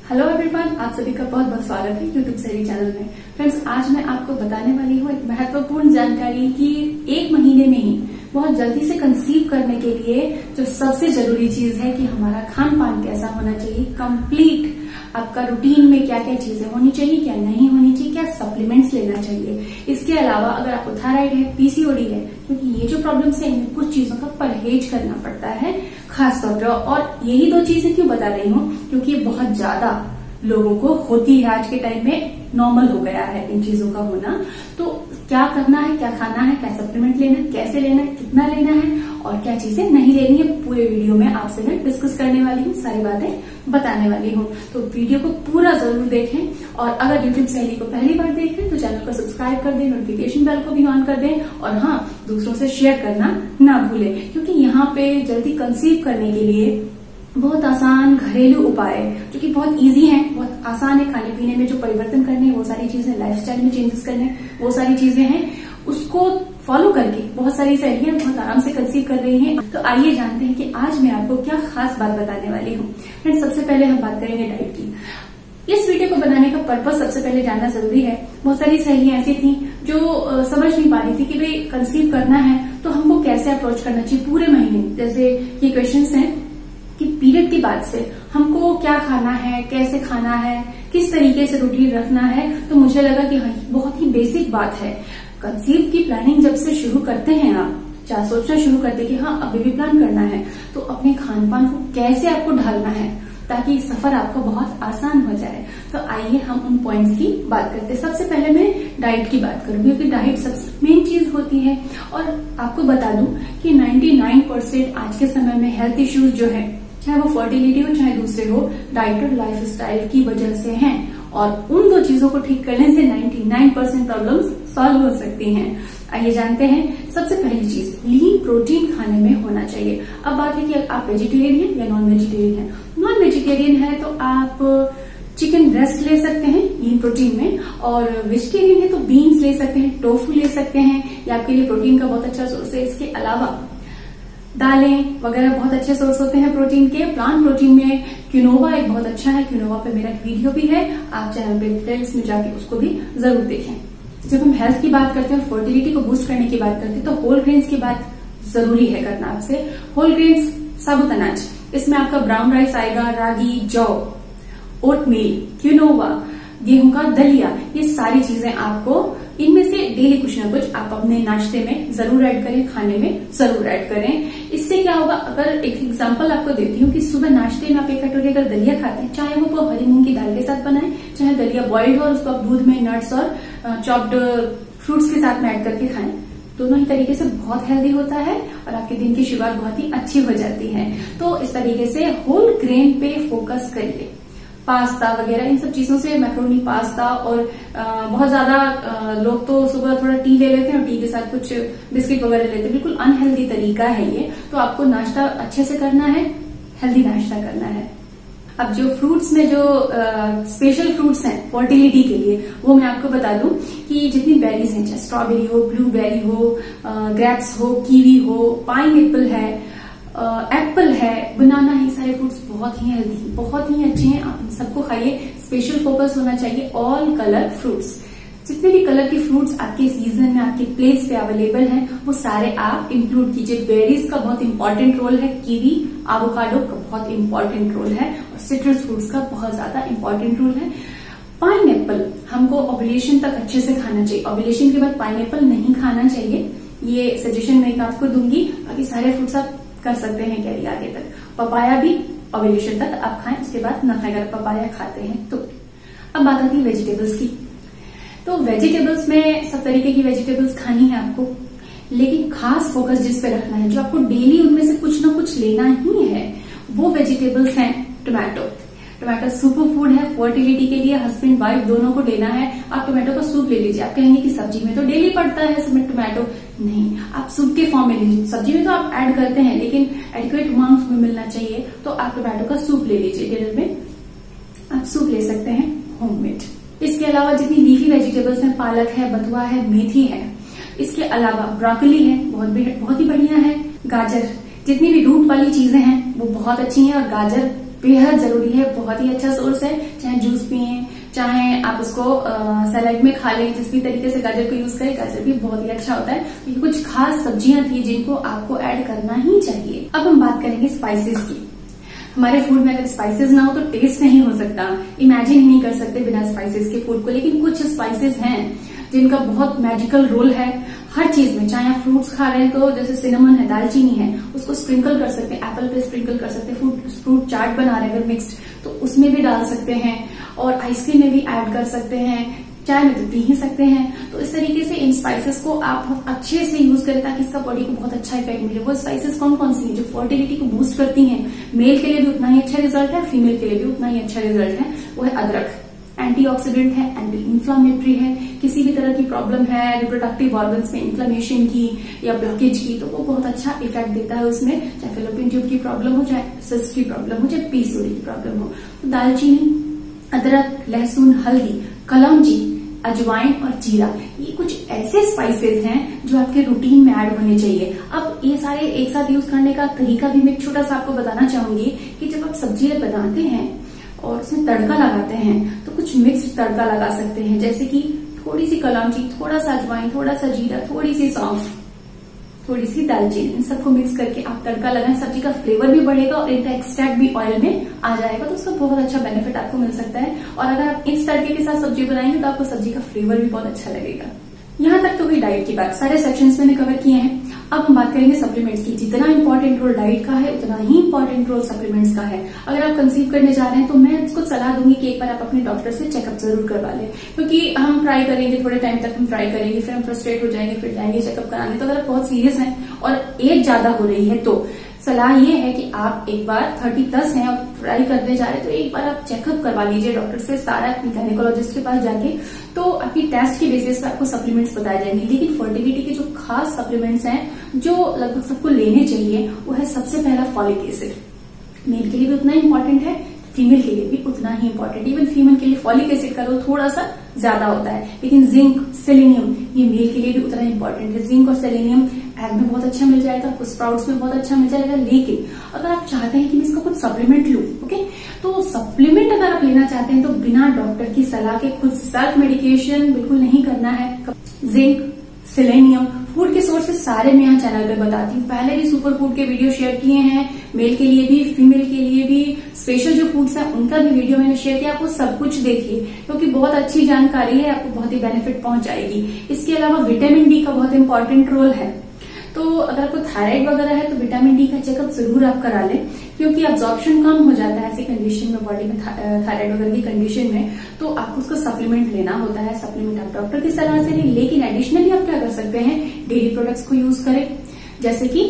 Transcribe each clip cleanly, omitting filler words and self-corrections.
Hello everyone, आप सभी का बहुत बहुत स्वागत है यूट्यूब सहेली चैनल में। फ्रेंड्स, आज मैं आपको बताने वाली हूँ एक महत्वपूर्ण जानकारी कि 1 महीने में ही बहुत जल्दी से कंसीव करने के लिए जो सबसे जरूरी चीज है कि हमारा खान पान कैसा होना चाहिए। कंप्लीट आपका रूटीन में क्या क्या चीजें होनी चाहिए, क्या नहीं होनी चाहिए, क्या सप्लीमेंट्स लेना चाहिए। इसके अलावा अगर आपको थायराइड है, पीसीओडी है, क्योंकि ये जो प्रॉब्लम्स है इनमें कुछ चीजों का परहेज करना पड़ता है खास तौर पर। और यही 2 चीजें क्यों बता रही हूँ, क्योंकि बहुत ज्यादा लोगों को होती है। आज के टाइम में नॉर्मल हो गया है इन चीजों का होना। तो क्या करना है, क्या खाना है, क्या सप्लीमेंट लेना है, कैसे लेना है, कितना लेना है और क्या चीजें नहीं लेनी है, पूरे वीडियो में आपसे मैं डिस्कस करने वाली हूँ, सारी बातें बताने वाली हूँ। तो वीडियो को पूरा जरूर देखें और अगर यूट्यूब सहेली को पहली बार देख रहे हैं तो चैनल को सब्सक्राइब कर दें, नोटिफिकेशन बेल को भी ऑन कर दें और हाँ, दूसरों से शेयर करना ना भूलें, क्योंकि यहाँ पे जल्दी कंसीव करने के लिए बहुत आसान घरेलू उपाय जो कि बहुत इजी हैं, बहुत आसान है। खाने पीने में जो परिवर्तन करने हैं वो सारी चीजें, लाइफस्टाइल में चेंजेस करने हैं वो सारी चीजें हैं, उसको फॉलो करके बहुत सारी सहेलियां बहुत आराम से कंसीव कर रही हैं। तो आइए जानते हैं कि आज मैं आपको क्या खास बात बताने वाली हूँ। फ्रेंड्स, सबसे पहले हम बात करेंगे डाइट की। इस वीडियो को बनाने का पर्पस सबसे पहले जानना जरूरी है। बहुत सारी सहेलियां ऐसी थी जो समझ नहीं पा रही थी कि भाई कंसीव करना है तो हमको कैसे अप्रोच करना चाहिए पूरे महीने। जैसे ये क्वेश्चंस हैं कि पीरियड के बाद से हमको क्या खाना है, कैसे खाना है, किस तरीके से रूटीन रखना है। तो मुझे लगा कि हाँ, बहुत ही बेसिक बात है। कंसीव की प्लानिंग जब से शुरू करते हैं आप, चाहे सोचना शुरू करते हैं कि हाँ अभी भी प्लान करना है, तो अपने खान पान को कैसे आपको ढालना है ताकि सफर आपको बहुत आसान हो जाए। तो आइए हम उन पॉइंट्स की बात करते हैं। सबसे पहले मैं डाइट की बात करूंगी, क्योंकि डाइट सबसे मेन चीज होती है। और आपको बता दूं कि 99% आज के समय में हेल्थ इश्यूज जो है, चाहे वो फर्टिलिटी हो चाहे दूसरे हो, डाइट और लाइफस्टाइल की वजह से हैं। और उन 2 चीजों को ठीक करने से 99% प्रॉब्लम्स सॉल्व हो सकती हैं। आइए जानते हैं। सबसे पहली चीज, लीन प्रोटीन खाने में होना चाहिए। अब बात है कि आप वेजिटेरियन हैं या नॉन वेजिटेरियन हैं। नॉन वेजिटेरियन है तो आप चिकन ब्रेस्ट ले सकते हैं लीन प्रोटीन में, और वेजिटेरियन है तो बीन्स ले सकते हैं, टोफू ले सकते हैं, ये आपके लिए प्रोटीन का बहुत अच्छा सोर्स है। इसके अलावा दालें वगैरह बहुत अच्छे सोर्स होते हैं प्रोटीन के। प्लांट प्रोटीन में क्विनोवा एक बहुत अच्छा है। क्विनोवा पे मेरा वीडियो भी है, आप चैनल पे डिटेल्स में जाके उसको भी जरूर देखें। जब हम हेल्थ की बात करते हैं और फर्टिलिटी को बूस्ट करने की बात करते हैं तो होल ग्रेन्स की बात जरूरी है करना आपसे। होल ग्रेन्स साबुत अनाज, इसमें आपका ब्राउन राइस आएगा, रागी, जौ, ओटमील, क्विनोवा, गेहूं का दलिया, ये सारी चीजें आपको इनमें से डेली कुछ ना कुछ आप अपने नाश्ते में जरूर ऐड करें, खाने में जरूर ऐड करें। इससे क्या होगा, अगर एक एग्जांपल आपको देती हूँ कि सुबह नाश्ते में आप 1 कटोरी अगर दलिया खाते हैं, चाहे वो हरी मूंग की दाल के साथ बनाए, चाहे दलिया बॉइल्ड हो और उसको आप दूध में नट्स और चॉप्ड फ्रूट्स के साथ में ऐड करके खाएं, दोनों ही तरीके से बहुत हेल्दी होता है और आपके दिन की शुरुआत बहुत ही अच्छी हो जाती है। तो इस तरीके से होल ग्रेन पे फोकस करिए। पास्ता वगैरह इन सब चीजों से, मैक्रोनी, पास्ता और बहुत ज्यादा लोग तो सुबह थोड़ा टी ले लेते हैं और टी के साथ कुछ बिस्किट वगैरह लेते हैं। बिल्कुल अनहेल्दी तरीका है ये। तो आपको नाश्ता अच्छे से करना है, हेल्दी नाश्ता करना है। अब जो फ्रूट्स में जो स्पेशल फ्रूट्स हैं फर्टिलिटी के लिए, वो मैं आपको बता दूं कि जितनी बेरीज हैं, चाहे स्ट्रॉबेरी हो, ब्लूबेरी हो, ग्रेप्स हो, कीवी हो, पाइन एप्पल है, एप्पल है, बनाना है, सारे फ्रूट्स बहुत ही हेल्दी, बहुत ही अच्छे हैं। आप सबको खाइए। स्पेशल फोकस होना चाहिए ऑल कलर फ्रूट्स। जितने भी कलर के फ्रूट्स आपके सीजन में आपके प्लेट्स पे अवेलेबल हैं, वो सारे आप इंक्लूड कीजिए। बेरीज का बहुत इंपॉर्टेंट रोल है, कीवी, एवोकाडो का बहुत इंपॉर्टेंट रोल है और सिट्रस फ्रूट्स का बहुत ज्यादा इंपॉर्टेंट रोल है। पाइन एप्पल हमको ओव्यूलेशन तक अच्छे से खाना चाहिए। ओव्यूलेशन के बाद पाइन एप्पल नहीं खाना चाहिए, ये सजेशन मैं आपको दूंगी। बाकी सारे फ्रूट्स आप कर सकते हैं कैरी आगे तक। पपाया भी ओव्यूलेशन तक आप खाएं, उसके बाद न खाएं अगर पपाया खाते हैं तो। अब बात आती है वेजिटेबल्स की। तो वेजिटेबल्स में सब तरीके की वेजिटेबल्स खानी है आपको, लेकिन खास फोकस जिस पे रखना है, जो आपको डेली उनमें से कुछ ना कुछ लेना ही है, वो वेजिटेबल्स हैं टोमेटो। टोमेटो सुपर फूड है फर्टिलिटी के लिए, हस्बैंड वाइफ दोनों को लेना है। आप टोमेटो का सूप ले लीजिए। आप कहेंगे कि सब्जी में तो डेली पड़ता है इसमें टोमेटो, नहीं, आप सूप के फॉर्म में लीजिए। सब्जी में तो आप ऐड करते हैं लेकिन एडिक्वेट अमाउंट में मिलना चाहिए, तो आप टोमेटो का सूप ले लीजिए। डिनर में आप सूप ले सकते हैं होममेड। इसके अलावा जितनी लीफी वेजिटेबल्स हैं, पालक है, बथुआ है, मेथी है, इसके अलावा ब्रोकली है, बहुत ही बढ़िया है। गाजर, जितनी भी रूट वाली चीजें हैं वो बहुत अच्छी हैं और गाजर बेहद जरूरी है, बहुत ही अच्छा सोर्स है। चाहे जूस पिए, चाहे आप उसको सैलेड में खा लें, जिस भी तरीके से गाजर को यूज करें, गाजर भी बहुत ही अच्छा होता है। ये कुछ खास सब्जियां थी जिनको आपको ऐड करना ही चाहिए। अब हम बात करेंगे स्पाइसेस की। हमारे फूड में अगर स्पाइसेस ना हो तो टेस्ट नहीं हो सकता, इमेजिन ही नहीं कर सकते बिना स्पाइसेस के फूड को। लेकिन कुछ स्पाइसेस हैं जिनका बहुत मैजिकल रोल है हर चीज में। चाहे आप फ्रूट्स खा रहे हैं तो जैसे सिनेमन है, दालचीनी है, उसको स्प्रिंकल कर सकते हैं, एप्पल पे स्प्रिंकल कर सकते हैं। फ्रूट चाट बना रहे हैं अगर मिक्स्ड तो उसमें भी डाल सकते हैं, और आइसक्रीम में भी ऐड कर सकते हैं, चाय में तो पी ही सकते हैं। तो इस तरीके से इन स्पाइसेस को आप बहुत अच्छे से यूज करें ताकि इसका बॉडी को बहुत अच्छा इफेक्ट मिले। वो स्पाइसेस कौन कौन सी हैं जो फर्टिलिटी को बूस्ट करती हैं, मेल के लिए भी उतना ही अच्छा रिजल्ट है, फीमेल के लिए भी उतना ही अच्छा रिजल्ट है। वो है अदरक। एंटीऑक्सीडेंट है, एंटी इंफ्लामेटरी है, किसी भी तरह की प्रॉब्लम है रिप्रोडक्टिव ऑर्गन्स में इन्फ्लेमेशन की या ब्लॉकेज की, तो वो बहुत अच्छा इफेक्ट देता है उसमें। चाहे फेलोपियन ट्यूब की प्रॉब्लम हो, चाहे सिस्ट की प्रॉब्लम हो, चाहे पीसीओडी की प्रॉब्लम हो। तो दालचीनी, अदरक, लहसुन, हल्दी, कलौंजी, अजवाइन और जीरा, ये कुछ ऐसे स्पाइसेस हैं जो आपके रूटीन में ऐड होने चाहिए। अब ये सारे एक साथ यूज करने का तरीका भी मैं एक छोटा सा आपको बताना चाहूंगी कि जब आप सब्जी बनाते हैं और उसमें तड़का लगाते हैं तो कुछ मिक्स्ड तड़का लगा सकते हैं, जैसे कि थोड़ी सी कलौंजी, थोड़ा सा अजवाइन, थोड़ा सा जीरा, थोड़ी सी सौंफ, थोड़ी सी दालचीनी, इन सबको मिक्स करके आप तड़का लगाएं। सब्जी का फ्लेवर भी बढ़ेगा और इनका एक्सट्रैक्ट भी ऑयल में आ जाएगा, तो उसका बहुत अच्छा बेनिफिट आपको मिल सकता है। और अगर आप इस तड़के के साथ सब्जी बनाएंगे तो आपको सब्जी का फ्लेवर भी बहुत अच्छा लगेगा। यहाँ तक तो हुई डाइट की बात, सारे सेक्शंस मैंने कवर किए हैं। अब हम बात करेंगे सप्लीमेंट्स की। जितना इंपॉर्टेंट रोल डाइट का है उतना ही इंपॉर्टेंट रोल सप्लीमेंट्स का है। अगर आप कंसीव करने जा रहे हैं तो मैं इसको सलाह दूंगी कि एक बार आप अपने डॉक्टर से चेकअप जरूर करवा लें, क्योंकि हम ट्राई करेंगे, थोड़े टाइम तक हम ट्राई करेंगे, फिर हम फ्रस्ट्रेट हो जाएंगे, फिर जाएंगे चेकअप कराने। तो अगर आप बहुत सीरियस हैं और एज ज्यादा हो रही है तो सलाह ये है कि आप एक बार 30+ हैं और ट्राई करने जा रहे हैं तो एक बार आप चेकअप करवा लीजिए डॉक्टर से, सारा अपनी गायनेकोलॉजिस्ट के पास जाके। तो आपकी टेस्ट की बेसिस पे आपको सप्लीमेंट्स बताए जाएंगे। लेकिन फर्टिलिटी के जो खास सप्लीमेंट्स हैं जो लगभग सबको लेने चाहिए वो है सबसे पहला फॉलिक एसिड। मेल के लिए भी उतना इंपॉर्टेंट है, फीमेल के लिए भी उतना ही इंपॉर्टेंट। इवन फीमेल के लिए फॉलिक एसिड का रोल थोड़ा सा ज्यादा होता है, लेकिन जिंक, सेलेनियम ये मेल के लिए भी उतना इंपॉर्टेंट है। जिंक और सेलेनियम एग में बहुत अच्छा मिल जाएगा, कुछ स्प्राउट्स में बहुत अच्छा मिल जाएगा। लेकिन अगर आप चाहते हैं कि मैं इसका कुछ सप्लीमेंट लूं, ओके, तो सप्लीमेंट अगर आप लेना चाहते हैं तो बिना डॉक्टर की सलाह के खुद सेल्फ मेडिकेशन बिल्कुल नहीं करना है। जिंक, सेलेनियम, फूड के सोर्सेस सारे मैं यहाँ चैनल पे बताती हूँ। पहले भी सुपर फूड के वीडियो शेयर किए हैं, मेल के लिए भी, फीमेल के लिए भी। स्पेशल जो फूड्स हैं उनका भी वीडियो मैंने शेयर किया, आपको सब कुछ देखिए क्योंकि बहुत अच्छी जानकारी है, आपको बहुत ही बेनिफिट पहुंचाएगी। इसके अलावा विटामिन डी का बहुत इंपॉर्टेंट रोल है। तो अगर आपको थायराइड वगैरह है तो विटामिन डी का चेकअप जरूर आप करा लें, क्योंकि अब्जॉर्प्शन कम हो जाता है ऐसी कंडीशन में, बॉडी में थायराइड वगैरह की कंडीशन में, तो आपको उसका सप्लीमेंट लेना होता है। सप्लीमेंट आप डॉक्टर की सलाह से लें, लेकिन एडिशनली आप क्या कर सकते हैं, डेली प्रोडक्ट्स को यूज करें, जैसे कि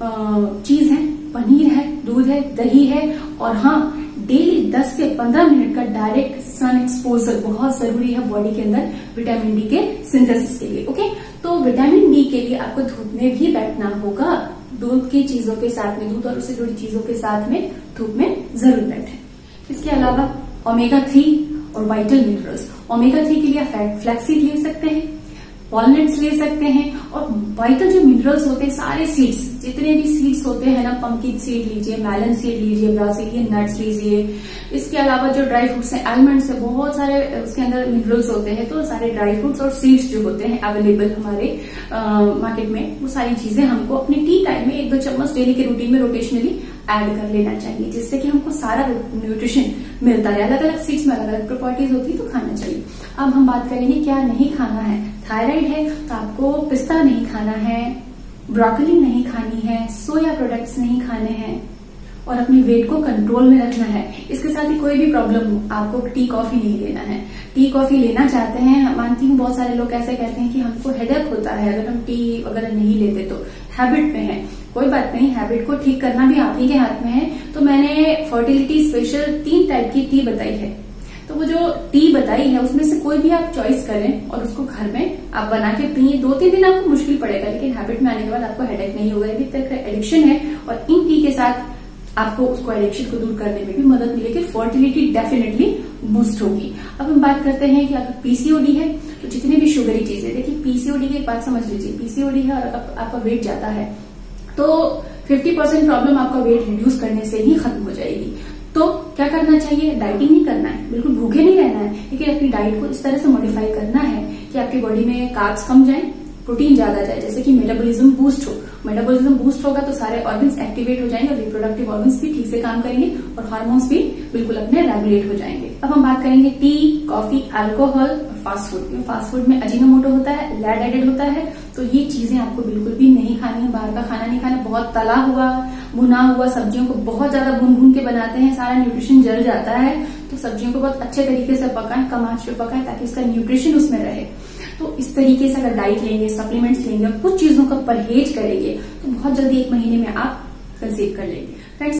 चीज है, पनीर है, दूध है, दही है। और हाँ, डेली 10 से 15 मिनट का डायरेक्ट सन एक्सपोजर बहुत जरूरी है बॉडी के अंदर विटामिन डी के सिंथेसिस के लिए। ओके, तो विटामिन डी के लिए आपको धूप में भी बैठना होगा, दूध की चीजों के साथ में, दूध और उससे जुड़ी चीजों के साथ में धूप में जरूर बैठे। इसके अलावा ओमेगा 3 और वाइटल मिनरल्स। ओमेगा 3 के लिए आप फ्लैक्सीड ले सकते हैं, वॉलनट्स ले सकते हैं, और वाइटल जो मिनरल्स होते हैं सारे सीड्स, जितने भी सीड्स होते हैं ना, पंपकिन सीड लीजिए, मेलन सीड लीजिए, ब्रासिलियन नट्स लीजिए। इसके अलावा जो ड्राई फ्रूट्स हैं, आलमंड्स है, बहुत सारे उसके अंदर मिनरल्स होते हैं। तो सारे ड्राई फ्रूट्स और सीड्स जो होते हैं अवेलेबल हमारे मार्केट में, वो सारी चीजें हमको अपने टी टाइम में 1-2 चम्मच डेली के रूटीन में रोटेशनली ऐड कर लेना चाहिए, जिससे कि हमको सारा न्यूट्रिशन मिलता है। अलग अलग सीड्स में अलग अलग प्रॉपर्टीज होती है, तो खाना चाहिए। अब हम बात करेंगे क्या नहीं खाना है। थायराइड है तो आपको पिस्ता नहीं खाना है, ब्रोकली नहीं खानी है, सोया प्रोडक्ट्स नहीं खाने हैं, और अपने वेट को कंट्रोल में रखना है। इसके साथ ही कोई भी प्रॉब्लम हो, आपको टी कॉफी नहीं लेना है। टी कॉफी लेना चाहते हैं, मानती हूँ बहुत सारे लोग ऐसे कहते हैं कि हमको हेडेक होता है अगर हम टी वगैरह नहीं लेते, तो हैबिट में है। कोई बात नहीं, हैबिट को ठीक करना भी आप ही के हाथ में है। तो मैंने फर्टिलिटी स्पेशल 3 टाइप की टी बताई है, तो वो जो टी बताई है उसमें से कोई भी आप चॉइस करें और उसको घर में आप बना के पिए। 2-3 दिन आपको मुश्किल पड़ेगा, लेकिन हैबिट में आने के बाद आपको हेडेक नहीं होगा। अभी तक एडिक्शन है और इन टी के साथ आपको उसको एडिक्शन को दूर करने में भी मदद मिलेगी, फर्टिलिटी डेफिनेटली बूस्ट होगी। अब हम बात करते हैं कि अगर पीसीओडी है तो जितनी भी शुगरी चीजें, देखिए पीसीओडी की एक बात समझ लीजिए, पीसीओडी है और आपका वेट ज्यादा है तो 50% प्रॉब्लम आपका वेट रिड्यूस करने से ही खत्म हो जाएगी। तो क्या करना चाहिए? डाइटिंग नहीं करना है, बिल्कुल भूखे नहीं रहना है, लेकिन अपनी डाइट को इस तरह से मॉडिफाई करना है कि आपकी बॉडी में कार्ब्स कम जाए, प्रोटीन ज्यादा जाए, जैसे कि मेटाबॉलिज्म बूस्ट हो। मेटाबॉलिज्म बूस्ट होगा तो सारे ऑर्गन्स एक्टिवेट हो जाएंगे और रिप्रोडक्टिव ऑर्गन्स भी ठीक से काम करेंगे और हार्मोन्स भी बिल्कुल अपने रेगुलेट हो जाएंगे। अब हम बात करेंगे टी, कॉफी, अल्कोहल और फास्ट फूड। फास्ट फूड में अजीनोमोटो होता है, लैड एडेड होता है, तो ये चीजें आपको बिल्कुल भी नहीं खानी है। बाहर का खाना नहीं खाना, बहुत तला हुआ भुना हुआ, सब्जियों को बहुत ज्यादा भून भून के बनाते हैं, सारा न्यूट्रिशन जल जाता है। तो सब्जियों को बहुत अच्छे तरीके से पकाएं, कम आंच पे पकाएं ताकि इसका न्यूट्रिशन उसमें रहे। तो इस तरीके से अगर डाइट लेंगे, सप्लीमेंट्स लेंगे और कुछ चीजों का परहेज करेंगे तो बहुत जल्दी 1 महीने में आप कंसीव कर लेंगे।